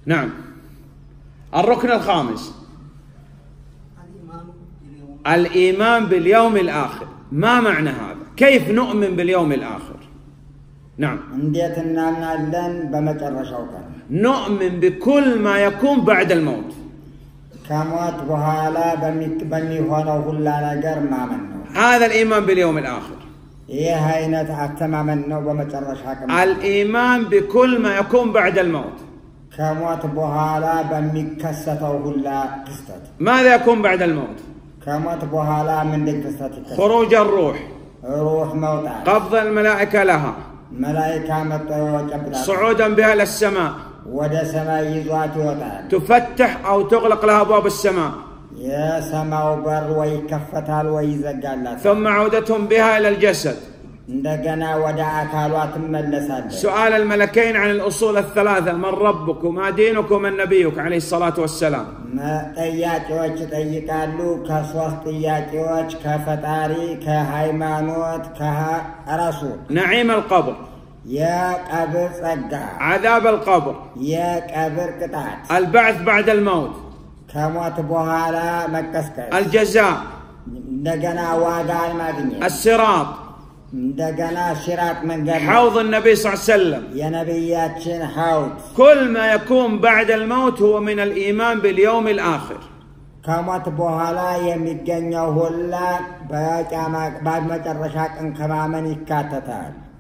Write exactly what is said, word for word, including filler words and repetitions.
نعم. الركن الخامس الإيمان باليوم الآخر. ما معنى هذا؟ كيف نؤمن باليوم الآخر؟ نعم. نؤمن بكل ما يكون بعد الموت. هذا الإيمان باليوم الآخر. الإيمان بكل ما يكون بعد الموت. ماذا يكون بعد الموت؟ خروج الروح، قبض الملائكة لها، صعودا بها إلى السماء، تفتح أو تغلق لها أبواب السماء، ثم عودتهم بها إلى الجسد، سؤال الملكين عن الأصول الثلاثة: من ربك وما دينك ومن نبيك عليه الصلاة والسلام. نعيم القبر، عذاب القبر، البعث بعد الموت، الجزاء، الصراط، حوض النبي صلى الله عليه وسلم. كل ما يكون بعد الموت هو من الإيمان باليوم الآخر. كمات بوهالا يمجنيه الله بعد ما بعد ما ترشاك إن كمان يكاتتان.